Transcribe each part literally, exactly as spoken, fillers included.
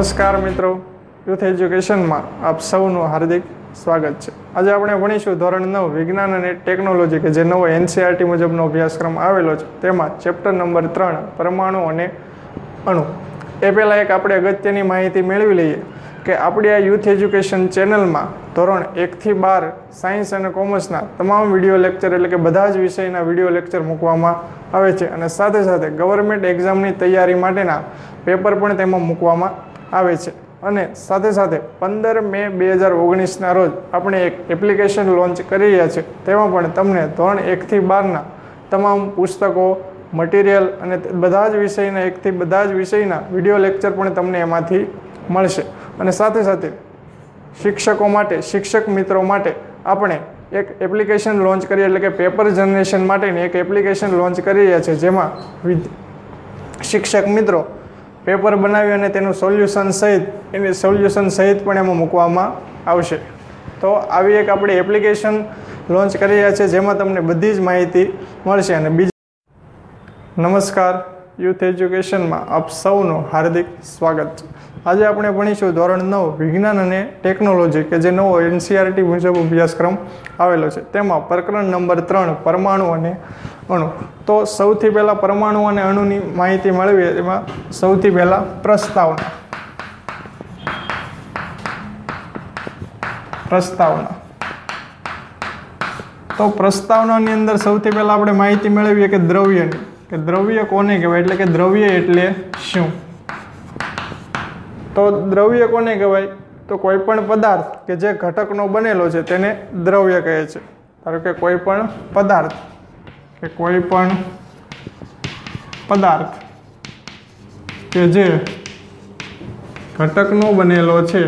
નમસ્કાર મિત્રો, યુથ એજ્યુકેશનમાં આપ સૌનું હાર્દિક સ્વાગત છે। આજે આપણે ભણીશું ધોરણ નવ વિજ્ઞાન અને ટેકનોલોજી કે જે નવો એનસીઈઆરટી મુજબનો અભ્યાસક્રમ આવેલો છે તેમાં ચેપ્ટર નંબર ત્રણ પરમાણુ અને અણુ। એ પહેલાં એક આપણે અગત્યની માહિતી મેળવી લઈએ કે આપણી આ યુથ એજ્યુકેશન ચેનલમાં ધોરણ એકથી બાર સાયન્સ અને કોમર્સના તમામ વિડીયો લેક્ચર એટલે કે બધા જ વિષયના વિડીયો લેક્ચર મૂકવામાં આવે છે અને સાથે સાથે ગવર્મેન્ટ એક્ઝામની તૈયારી માટેના પેપર પણ તેમાં મૂકવામાં આવે છે। અને સાથે સાથે પંદર મે બે હજાર ઓગણીસના રોજ આપણે એક એપ્લિકેશન લોન્ચ કરી રહ્યા છીએ, તેમાં પણ તમને ધોરણ એકથી બારના તમામ પુસ્તકો, મટીરિયલ અને બધા જ વિષયના એકથી બધા જ વિષયના વિડીયો લેક્ચર પણ તમને એમાંથી મળશે। અને સાથે સાથે શિક્ષકો માટે, શિક્ષક મિત્રો માટે આપણે એક એપ્લિકેશન લોન્ચ કરી એટલે કે પેપર જનરેશન માટેની એક એપ્લિકેશન લોન્ચ કરી રહ્યા છે, જેમાં શિક્ષક મિત્રો પેપર બનાવી અને તેનું સોલ્યુશન સહિત એની સોલ્યુશન સહિત પણ એમાં મૂકવામાં આવશે। તો આવી એક આપણે એપ્લિકેશન લોન્ચ કરી રહ્યા છે જેમાં તમને બધી જ માહિતી મળશે। અને બીજી નમસ્કાર, યુથ એજ્યુકેશનમાં આપ સૌનું હાર્દિક સ્વાગત છે। આજે આપણે ભણીશું ધોરણ નવ વિજ્ઞાન અને ટેકનોલોજી કે જે નવો એનસીઈઆરટી મુજબ અભ્યાસક્રમ આવેલો છે તેમાં પ્રકરણ નંબર ત્રણ પરમાણુ અને અણુ। તો સૌથી પહેલાં પરમાણુ અને અણુની માહિતી મેળવીએ। એમાં સૌથી પહેલાં પ્રસ્તાવના પ્રસ્તાવના તો પ્રસ્તાવનાની અંદર સૌથી પહેલાં આપણે માહિતી મેળવીએ કે દ્રવ્યની કે દ્રવ્ય કોને કહેવાય એટલે કે દ્રવ્ય એટલે શું। તો દ્રવ્ય કોને કહેવાય તો કોઈ પણ પદાર્થ કે જે ઘટકનો બનેલો છે તેને દ્રવ્ય કહે છે। ધારો કે કોઈ પણ પદાર્થ કે કોઈ પણ પદાર્થ કે જે ઘટકનો બનેલો છે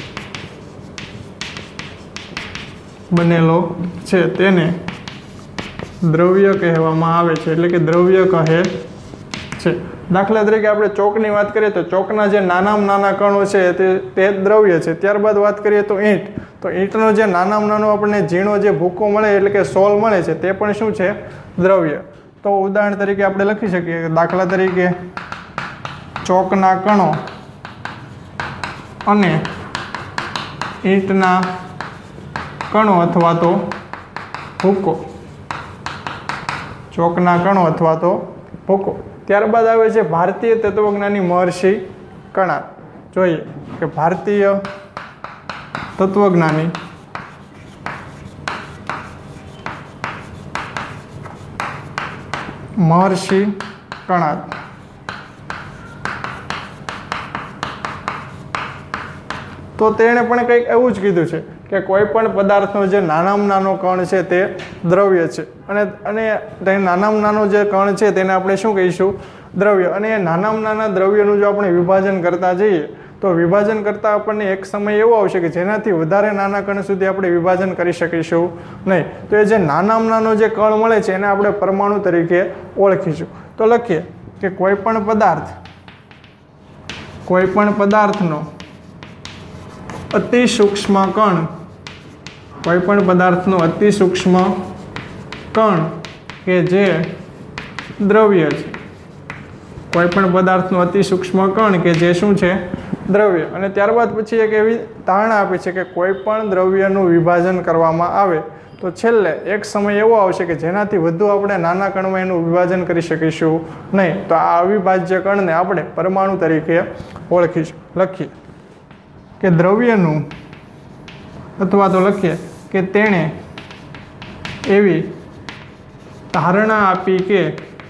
બનેલો છે તેને દ્રવ્ય કહેવામાં આવે છે એટલે કે દ્રવ્ય કહે છે। દાખલા તરીકે આપણે ચોકની વાત કરીએ તો ચોકના જે નાનામાં નાના કણો છે તે તે દ્રવ્ય છે। ત્યારબાદ વાત કરીએ તો ઈંટ, તો ઈંટનો જે નાનામાં નાનો આપણને ઝીણો જે ભૂકો મળે એટલે કે સોલ મળે છે તે પણ શું છે? દ્રવ્ય। તો ઉદાહરણ તરીકે આપણે લખી શકીએ કે દાખલા તરીકે ચોકના કણો અને ઈંટના કણો અથવા તો ભૂકો, ચોકના કણો અથવા તો ભૂકો। ત્યારબાદ આવે છે ભારતીય તત્વજ્ઞાની મહર્ષિ કણાદ। જોઈએ કે ભારતીય તત્વજ્ઞાની મહર્ષિ કણાદ તો તેણે પણ કંઈક એવું જ કીધું છે કે કોઈ પણ પદાર્થનો જે નાનામાં નાનો કણ છે તે દ્રવ્ય છે અને અને તે નાનામાં નાનો જે કણ છે તેને આપણે શું કહીશું? દ્રવ્ય। અને એ નાનામાં નાના દ્રવ્યનું જો આપણે વિભાજન કરતા જઈએ તો વિભાજન કરતાં આપણને એક સમય એવો આવશે કે જેનાથી વધારે નાના કણ સુધી આપણે વિભાજન કરી શકીશું નહીં। તો એ જે નાનામાં નાનો જે કણ મળે છે એને આપણે પરમાણુ તરીકે ઓળખીશું। તો લખીએ કે કોઈ પણ પદાર્થ કોઈ પણ પદાર્થનો અતિ સૂક્ષ્મ કણ કોઈ પણ પદાર્થનો અતિ સૂક્ષ્મ કણ કે જે દ્રવ્ય છે કોઈ પણ પદાર્થનો અતિ સૂક્ષ્મ કણ કે જે શું છે? દ્રવ્ય। અને ત્યારબાદ પછી એક એવી ધારણા આપી છે કે કોઈ પણ દ્રવ્યનું વિભાજન કરવામાં આવે તો છેલ્લે એક સમય એવો આવશે કે જેનાથી વધુ આપણે નાના કણમાં એનું વિભાજન કરી શકીશું નહીં। તો આ અવિભાજ્ય કણને આપણે પરમાણુ તરીકે ઓળખીશું। લખીએ કે દ્રવ્યનું અથવા તો લખીએ કે તેણે એવી ધારણા આપી કે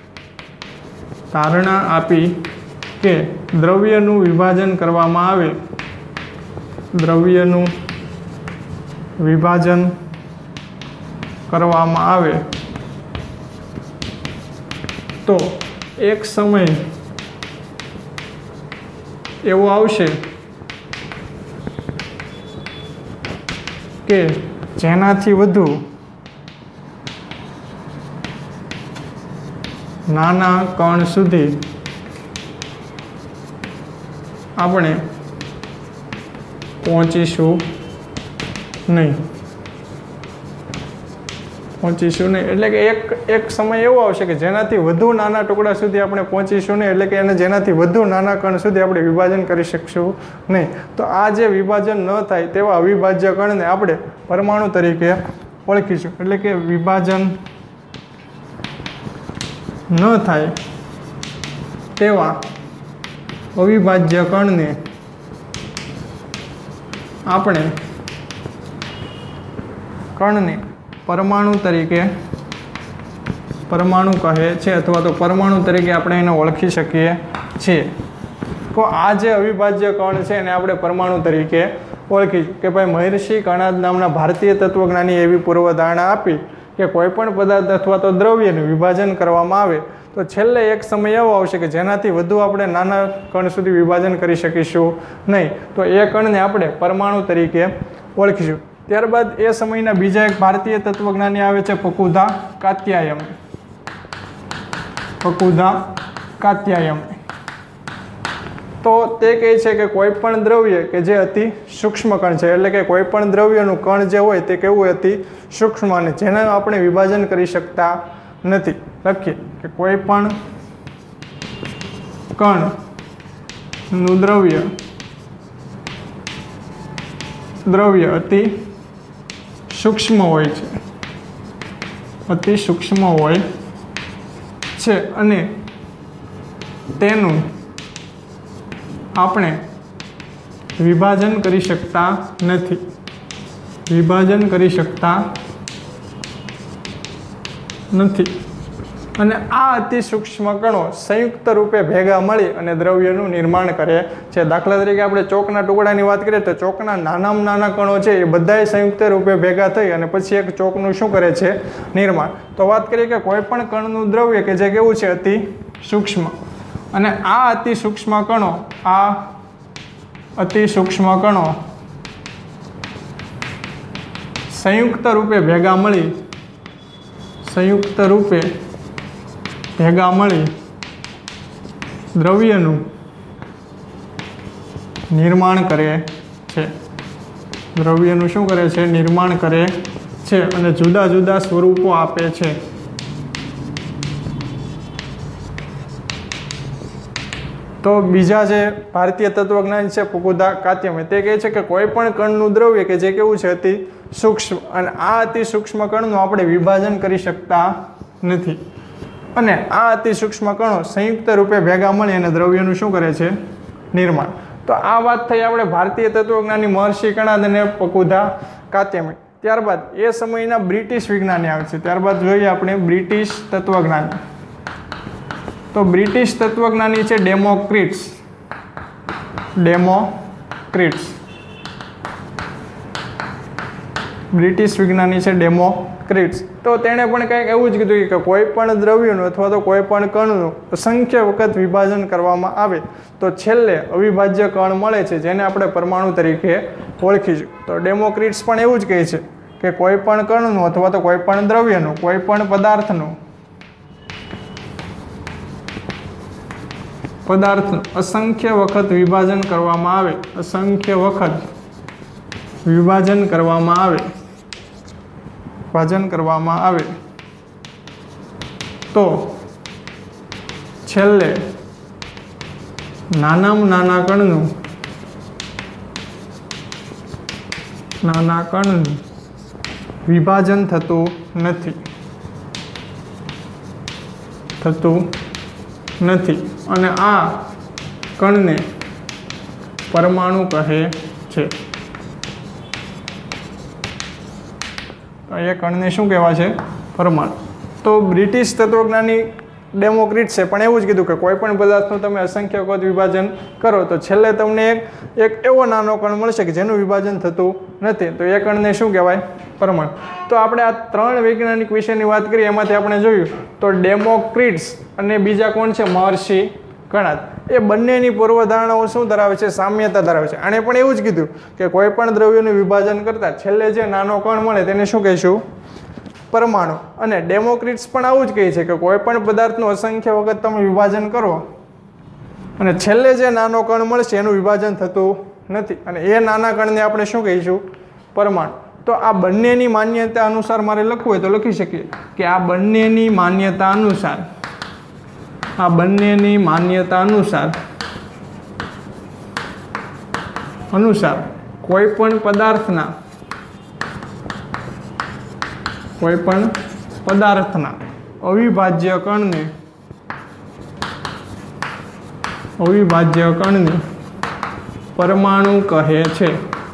ધારણા આપી કે દ્રવ્યનું વિભાજન કરવામાં આવે દ્રવ્યનું વિભાજન કરવામાં આવે તો એક સમય એવો આવશે કે જેનાથી વધુ નાના કણ સુધી આપણે પહોંચીશું નહીં। પહોંચીશું નહીં. એટલે કે એક એક સમય એવો આવશે કે જેનાથી વધુ નાના ટુકડા સુધી આપણે પહોંચીશું નહીં, એટલે કે એને જેનાથી વધુ નાના કણ સુધી આપણે વિભાજન કરી શકશું નહીં. તો આ જે વિભાજન ન થાય તેવા અવિભાજ્ય કણને આપણે પરમાણુ તરીકે ઓળખીશું. એટલે કે વિભાજન ન થાય તેવા અવિભાજ્ય કણને આપણે કણને પરમાણુ તરીકે પરમાણુ કહે છે, અથવા તો પરમાણુ તરીકે આપણે એને ઓળખી શકીએ છીએ. તો આ જે અવિભાજ્ય કણ છે એને આપણે પરમાણુ તરીકે ઓળખીશું. કે ભાઈ મહર્ષિ કણાદ નામના ભારતીય તત્વજ્ઞાની એવી પૂર્વધારણા આપી કે કોઈ પણ પદાર્થ અથવા તો દ્રવ્યનું વિભાજન કરવામાં આવે તો છેલ્લે એક સમય એવો આવશે કે જેનાથી વધુ આપણે નાના કણ સુધી વિભાજન કરી શકીશું નહીં. તો એ કણને આપણે પરમાણુ તરીકે ઓળખીશું. ત્યારબાદ એ સમયના બીજા એક ભારતીય તત્વજ્ઞાની આવે છે પકુધા કાત્યાયન. પકુધા કાત્યાયન તો તે કહે છે કે કોઈ પણ દ્રવ્ય કે જે અતિ સૂક્ષ્મ કણ છે, એટલે કે કોઈ પણ દ્રવ્યનું કણ જે હોય તે કેવું અતિ સૂક્ષ્મ અને જેને આપણે વિભાજન કરી શકતા નથી. લખીએ કે કોઈ પણ કણનું દ્રવ્ય દ્રવ્ય અતિ સૂક્ષ્મ હોય છે અતિ સૂક્ષ્મ હોય છે અને તેનું આપણે વિભાજન કરી શકતા નથી વિભાજન કરી શકતા નથી અને આ અતિ સૂક્ષ્મ કણો સંયુક્ત રૂપે ભેગા મળી અને દ્રવ્યનું નિર્માણ કરે છે. દાખલા તરીકે આપણે ચોકના ટુકડાની વાત કરીએ તો ચોકના નાનામાં નાના કણો છે એ બધાય સંયુક્ત રૂપે ભેગા થઈ અને પછી એક ચોકનું શું કરે છે? નિર્માણ. તો વાત કરીએ કે કોઈ પણ કણનું દ્રવ્ય કે જે કેવું છે? અતિ સૂક્ષ્મ. અને આ અતિ સૂક્ષ્મ કણો આ અતિ સૂક્ષ્મ કણો સંયુક્ત રૂપે ભેગા મળી સંયુક્ત રૂપે ભેગા મળી દ્રવ્યનું નિર્માણ કરે છે દ્રવ્યનું શું કરે છે? નિર્માણ કરે છે અને જુદા જુદા સ્વરૂપો આપે છે. તો બીજા જે ભારતીય તત્વજ્ઞાની છે પકુધા કાત્યાયન, તે કહે છે કે કોઈ પણ કણનું દ્રવ્ય કે જે કેવું છે? અતિ સૂક્ષ્મ. અને આ અતિ સૂક્ષ્મ કણનું આપણે વિભાજન કરી શકતા નથી અને આ અતિ સૂક્ષ્મ કણો સંયુક્ત રૂપે ભેગા મળી અને દ્રવ્યનું શું કરે છે? નિર્માણ. તો આ વાત થઈ આપણે ભારતીય તત્વજ્ઞાની મહર્ષિ કણાદ અને પકુધા કાત્યાયન. ત્યારબાદ એ સમયના બ્રિટિશ વિજ્ઞાની આવે છે. ત્યારબાદ જોઈએ આપણે બ્રિટિશ તત્વજ્ઞાની. તો બ્રિટિશ તત્વજ્ઞાની છે ડેમોક્રિટ્સ. ડેમોક્રિટ્સ બ્રિટિશ વિજ્ઞાની છે ડેમોક્રિટ્સ. તો તેણે પણ કંઈક એવું જ કીધું કે કોઈ પણ દ્રવ્યનું અથવા તો કોઈ પણ કણનું અસંખ્ય વખત વિભાજન કરવામાં આવે તો છેલ્લે અવિભાજ્ય કણ મળે છે જેને આપણે પરમાણુ તરીકે ઓળખીશું. તો ડેમોક્રિટ્સ પણ એવું જ કહે છે કે કોઈ પણ કણનું અથવા તો કોઈ પણ દ્રવ્યનું કોઈ પણ પદાર્થનું પદાર્થનું અસંખ્ય વખત વિભાજન કરવામાં આવે અસંખ્ય વખત વિભાજન કરવામાં આવે વિભાજન કરવામાં આવે તો છેલ્લે નાનામાં નાના કણનું નાના કણનું વિભાજન થતું નથી થતું નથી અને આ કણને પરમાણુ કહે છે. એ કણને શું કહેવાય છે? પરમાણુ. તો બ્રિટિશ તત્વજ્ઞાની ડેમોક્રિટ છે પણ એવું જ કીધું કે કોઈ પણ પદાર્થનું તમે અસંખ્ય વખત વિભાજન કરો તો છેલ્લે તમને એક એક એવો નાનો કણ મળશે કે જેનું વિભાજન થતું નથી. તો એ કણને શું કહેવાય? પરમાણુ. તો આપણે આ ત્રણ વૈજ્ઞાનિક વિશેની વાત કરીએ એમાંથી આપણે જોયું તો ડેમોક્રિટ્સ અને બીજા કોણ છે? મહર્ષિ કણાદ. એ બંનેની પૂર્વધારણાઓ શું ધરાવે છે? સામ્યતા ધરાવે છે. આણે પણ એવું જ કીધું કે કોઈ પણ દ્રવ્યનું વિભાજન કરતા છેલ્લે જે નાનો કણ મળે તેને શું કહીશું? પરમાણુ. અને ડેમોક્રિટ્સ પણ આવું જ કહે છે કે કોઈ પણ પદાર્થનું અસંખ્ય વખત તમે વિભાજન કરો અને છેલ્લે જે નાનો કણ મળશે એનું વિભાજન થતું નથી અને એ નાના કણને આપણે શું કહીશું? પરમાણુ. તો આ બંનેની માન્યતા અનુસાર મારે લખવું હોય તો લખી શકીએ કે આ બંનેની માન્યતા અનુસાર આ બંનેની માન્યતા અનુસાર અનુસાર કોઈ પણ પદાર્થના કોઈ પણ પદાર્થના અવિભાજ્ય કણને અવિભાજ્ય કણને પરમાણુ કહે છે.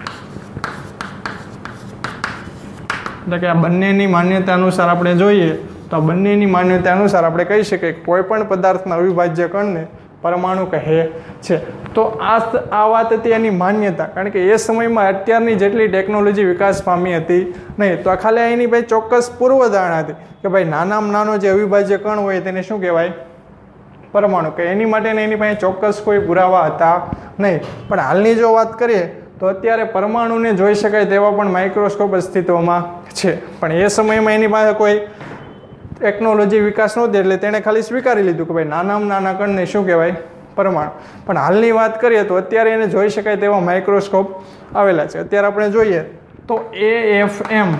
એટલે કે આ બંનેની માન્યતા અનુસાર આપણે જોઈએ તો આ બંનેની માન્યતા અનુસાર આપણે કહી શકીએ કે કોઈ પણ પદાર્થના અવિભાજ્ય કણને પરમાણુ કહે છે. તો આ આ વાત હતી એની માન્યતા, કારણ કે એ સમયમાં અત્યારની જેટલી ટેકનોલોજી વિકાસ પામી હતી નહીં, તો આ ખાલી એની ભાઈ ચોક્કસ પૂર્વધારણા હતી કે ભાઈ નાનામાં નાનો જે અવિભાજ્ય કણ હોય તેને શું કહેવાય? પરમાણુ. કે એની માટેને એની પાસે ચોક્કસ કોઈ પુરાવા હતા નહીં. પણ હાલની જો વાત કરીએ તો અત્યારે પરમાણુને જોઈ શકાય તેવા પણ માઇક્રોસ્કોપ અસ્તિત્વમાં છે. પણ એ સમયમાં એની પાસે કોઈ ટેકનોલોજી વિકાસ નહોતી એટલે તેણે ખાલી સ્વીકારી લીધું કે ભાઈ નાનામાં નાના કણને શું કહેવાય? પરમાણુ. પણ હાલની વાત કરીએ તો અત્યારે એને જોઈ શકાય તેવા માઇક્રોસ્કોપ આવેલા છે. અત્યારે આપણે જોઈએ તો એ એફ એમ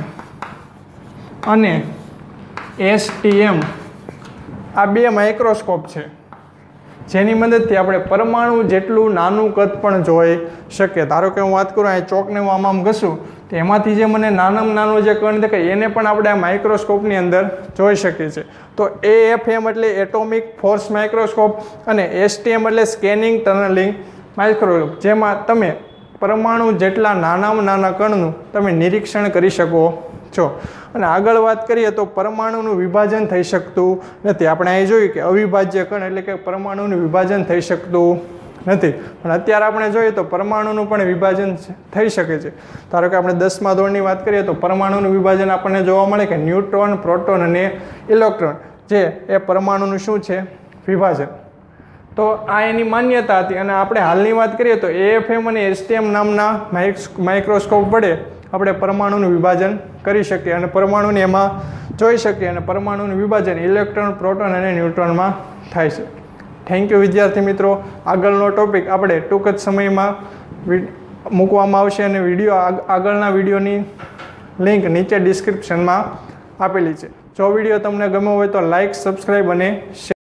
અને એસ ટી એમ આ બે માઇક્રોસ્કોપ છે જેની મદદથી આપણે પરમાણુ જેટલું નાનું કદ પણ જોઈ શકીએ. ધારો કે હું વાત કરું અહીં ચોકને હું આમ આમ ઘસું તો એમાંથી જે મને નાનામાં નાનો જે કણ દેખાય એને પણ આપણે આ માઇક્રોસ્કોપની અંદર જોઈ શકીએ છીએ. તો એ એફ એમ એટલે એટોમિક ફોર્સ માઇક્રોસ્કોપ અને એસ ટી એમ એટલે સ્કેનિંગ ટનલિંગ માઇક્રોસ્કોપ, જેમાં તમે પરમાણુ જેટલા નાનામાં નાના કણનું તમે નિરીક્ષણ કરી શકો છો. અને આગળ વાત કરીએ તો પરમાણુનું વિભાજન થઈ શકતું નથી. આપણે અહીં જોયું કે અવિભાજ્ય કણ એટલે કે પરમાણુનું વિભાજન થઈ શકતું નથી. પણ અત્યારે આપણે જોઈએ તો પરમાણુનું પણ વિભાજન થઈ શકે છે. ધારો કે આપણે દસમા ધોરણની વાત કરીએ તો પરમાણુનું વિભાજન આપણને જોવા મળે કે ન્યુટ્રોન, પ્રોટોન અને ઇલેક્ટ્રોન જે એ પરમાણુનું શું છે? વિભાજન. તો આ એની માન્યતા હતી. અને આપણે હાલની વાત કરીએ તો એ એફ એમ અને એસ ટી એમ નામના માઇક્રોસ્કોપ વડે આપણે પરમાણુનું વિભાજન કરી શકીએ અને પરમાણુને એમાં જોઈ શકીએ. અને પરમાણુનું વિભાજન ઇલેક્ટ્રોન, પ્રોટોન અને ન્યુટ્રોનમાં થાય છે. થેન્ક યુ વિદ્યાર્થી મિત્રો. આગળનો ટોપિક આપણે ટૂંક જ સમયમાં મૂકવામાં આવશે અને વિડીયો આગળના વિડીયોની લિંક નીચે ડિસ્ક્રિપ્શનમાં આપેલી છે. જો વિડીયો તમને ગમ્યો હોય તો લાઇક, સબસ્ક્રાઈબ અને શેર